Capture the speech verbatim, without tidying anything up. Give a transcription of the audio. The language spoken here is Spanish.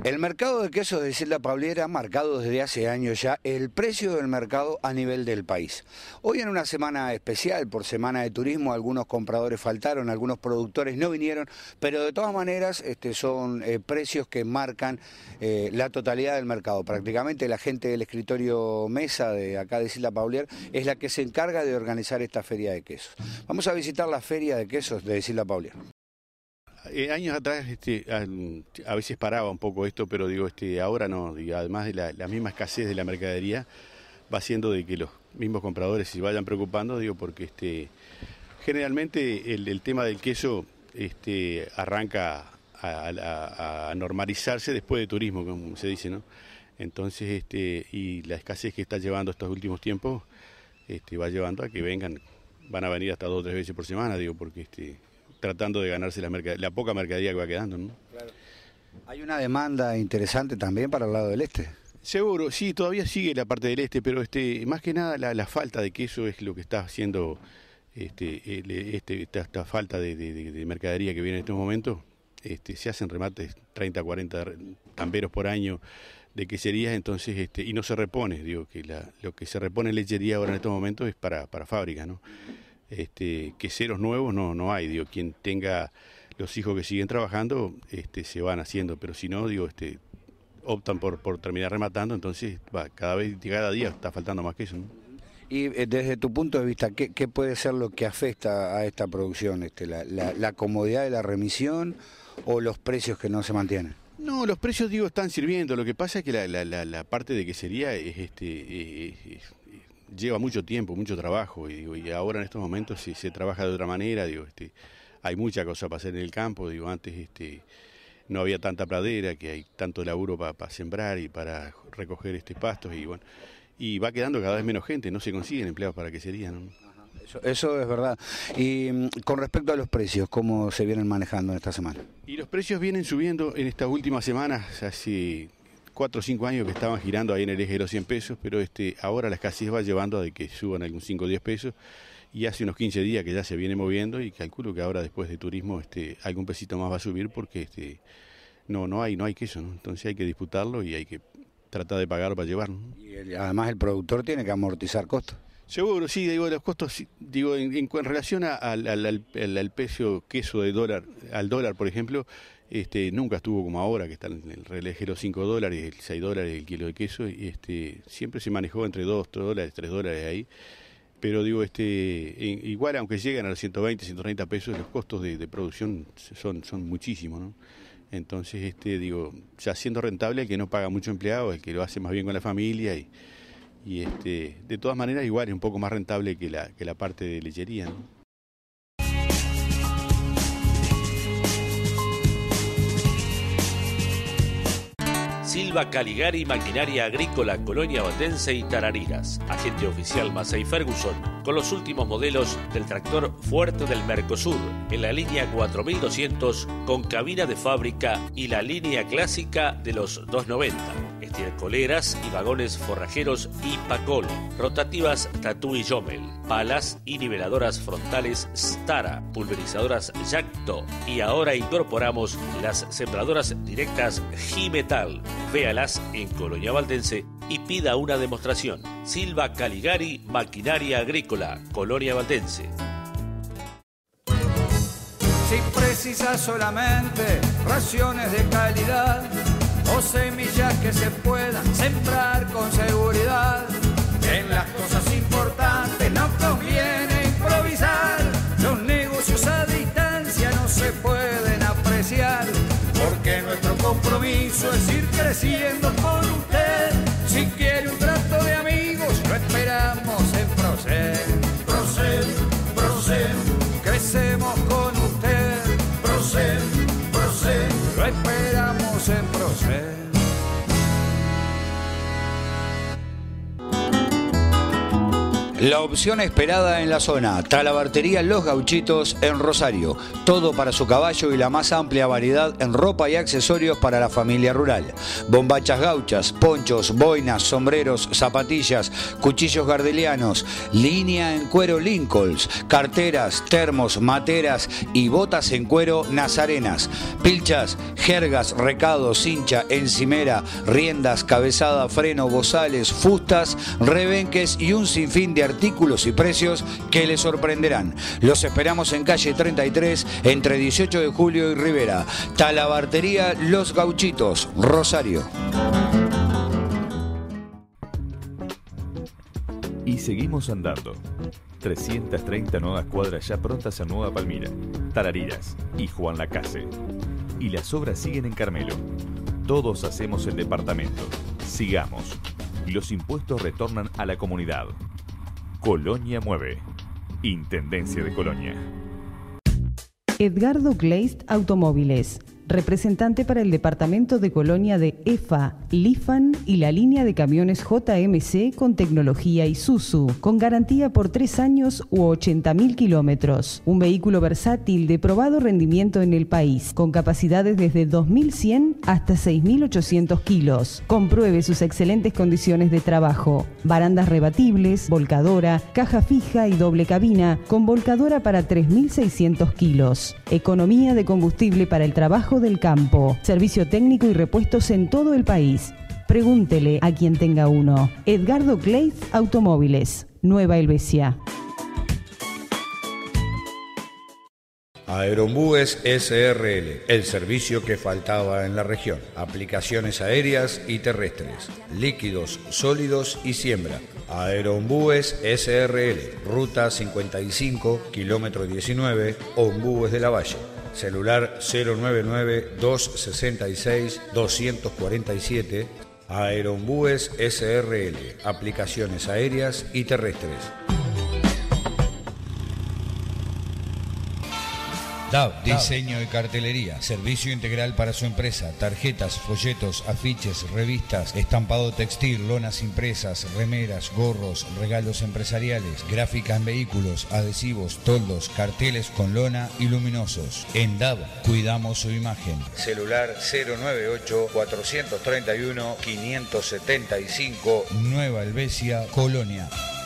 El mercado de quesos de Isilda Pablier ha marcado desde hace años ya el precio del mercado a nivel del país. Hoy en una semana especial, por semana de turismo, algunos compradores faltaron, algunos productores no vinieron, pero de todas maneras este, son eh, precios que marcan eh, la totalidad del mercado. Prácticamente la gente del escritorio Mesa de acá de Isilda Pablier es la que se encarga de organizar esta feria de quesos. Vamos a visitar la feria de quesos de Isilda Pablier. Eh, años atrás este, a, a veces paraba un poco esto, pero digo, este, ahora no, digo, además de la, la misma escasez de la mercadería, va haciendo de que los mismos compradores se vayan preocupando, digo, porque este, generalmente el, el tema del queso este, arranca a, a, a normalizarse después de turismo, como se dice, ¿no? Entonces, este, y la escasez que está llevando estos últimos tiempos este, va llevando a que vengan, van a venir hasta dos o tres veces por semana, digo, porque este, tratando de ganarse la, la poca mercadería que va quedando, ¿no? Claro. Hay una demanda interesante también para el lado del este. Seguro, sí, todavía sigue la parte del este, pero este, más que nada la, la falta de queso es lo que está haciendo este, el, este, esta, esta falta de, de, de mercadería que viene en estos momentos. Este, se hacen remates treinta, cuarenta tamberos por año de queserías, entonces este, y no se repone, digo que la, lo que se repone en lechería ahora en estos momentos es para, para fábrica, ¿no? Este, queseros nuevos no, no hay, digo, quien tenga los hijos que siguen trabajando, este, se van haciendo, pero si no, digo, este, optan por, por terminar rematando, entonces va, cada vez, cada día está faltando más queso, ¿no? Y eh, desde tu punto de vista, ¿qué, qué puede ser lo que afecta a esta producción? Este, la, la, ¿La comodidad de la remisión o los precios que no se mantienen? No, los precios, digo, están sirviendo, lo que pasa es que la, la, la, la parte de quesería es, este, es, es, lleva mucho tiempo, mucho trabajo, y, digo, y ahora en estos momentos se, se trabaja de otra manera, digo, este, hay mucha cosa para hacer en el campo, digo, antes este, no había tanta pradera, que hay tanto laburo para pa sembrar y para recoger este pastos, y bueno, y va quedando cada vez menos gente, no se consiguen empleados para quesería, ¿no? Eso, eso es verdad. Y con respecto a los precios, ¿cómo se vienen manejando en esta semana? Y los precios vienen subiendo en estas últimas semanas, hace cuatro o cinco años que estaban girando ahí en el eje de los cien pesos, pero este, ahora la escasez va llevando a de que suban algún cinco o diez pesos, y hace unos quince días que ya se viene moviendo, y calculo que ahora después de turismo este, algún pesito más va a subir, porque este, no, no hay, no hay queso, ¿no? Entonces hay que disputarlo y hay que tratar de pagarlo para llevarlo, ¿no? Y el, además el productor tiene que amortizar costos. Seguro, sí, digo, los costos, digo, en, en, en relación a, al, al, al, al precio queso de dólar, al dólar, por ejemplo, este, nunca estuvo como ahora, que está en el reloj de los cinco dólares, el seis dólares el kilo de queso, y este, siempre se manejó entre dos dólares, tres dólares ahí, pero digo, este, en, igual aunque lleguen a los ciento veinte, ciento treinta pesos, los costos de, de producción son, son muchísimos, ¿no? Entonces, este, digo, ya siendo rentable el que no paga mucho empleado, el que lo hace más bien con la familia, y Y este, de todas maneras igual es un poco más rentable que la, que la parte de lechería, ¿no? Silva Caligari, Maquinaria Agrícola, Colonia Valdense y Tarariras. Agente oficial Massey Ferguson, con los últimos modelos del tractor fuerte del Mercosur, en la línea cuatro mil doscientos con cabina de fábrica y la línea clásica de los doscientos noventa. Estercoleras y vagones forrajeros y Pacol. Rotativas Tatú y Jomel. Palas y niveladoras frontales Stara. Pulverizadoras Yacto. Y ahora incorporamos las sembradoras directas G-Metal. Véalas en Colonia Valdense y pida una demostración. Silva Caligari, Maquinaria Agrícola, Colonia Valdense. Si precisas solamente raciones de calidad o semillas que se puedan sembrar con seguridad, en las cosas importantes no conviene improvisar. Los negocios a distancia no se pueden apreciar, porque nuestro compromiso es ir creciendo con usted. Si quiere un trato de amigos, lo esperamos en Procel. Procel, Procel, crecemos con usted. Procel, Procel, lo esperamos en Procel. La opción esperada en la zona, Talabartería Los Gauchitos en Rosario. Todo para su caballo y la más amplia variedad en ropa y accesorios para la familia rural. Bombachas gauchas, ponchos, boinas, sombreros, zapatillas, cuchillos gardelianos, línea en cuero Lincolns, carteras, termos, materas y botas en cuero nazarenas. Pilchas, jergas, recados, cincha, encimera, riendas, cabezada, freno, bozales, fustas, rebenques y un sinfín de artículos y precios que les sorprenderán. Los esperamos en calle treinta y tres, entre dieciocho de julio y Rivera. Talabartería Los Gauchitos, Rosario. Y seguimos andando. trescientas treinta nuevas cuadras ya prontas en Nueva Palmira, Tarariras y Juan Lacase. Y las obras siguen en Carmelo. Todos hacemos el departamento. Sigamos. Los impuestos retornan a la comunidad. Colonia mueve. Intendencia de Colonia. Edgardo Kleist Automóviles, representante para el departamento de Colonia de E F A, Lifan y la línea de camiones J M C con tecnología Isuzu, con garantía por tres años u ochenta mil kilómetros. Un vehículo versátil de probado rendimiento en el país, con capacidades desde dos mil cien hasta seis mil ochocientos kilos. Compruebe sus excelentes condiciones de trabajo. Barandas rebatibles, volcadora, caja fija y doble cabina, con volcadora para tres mil seiscientos kilos. Economía de combustible para el trabajo del campo. Servicio técnico y repuestos en todo el país. Pregúntele a quien tenga uno. Edgardo Kleist Automóviles, Nueva Helvecia. Aerombúes S R L, el servicio que faltaba en la región. Aplicaciones aéreas y terrestres, líquidos, sólidos y siembra. Aerombúes S R L, ruta cincuenta y cinco, kilómetro diecinueve, Ombúes de la Valle. Celular cero nueve nueve, dos seis seis, dos cuatro siete. Aerombúes S R L, aplicaciones aéreas y terrestres. D A B, diseño y cartelería, servicio integral para su empresa, tarjetas, folletos, afiches, revistas, estampado textil, lonas impresas, remeras, gorros, regalos empresariales, gráfica en vehículos, adhesivos, toldos, carteles con lona y luminosos. En D A B, cuidamos su imagen. Celular cero nueve ocho, cuatrocientos treinta y uno, quinientos setenta y cinco, Nueva Helvecia, Colonia.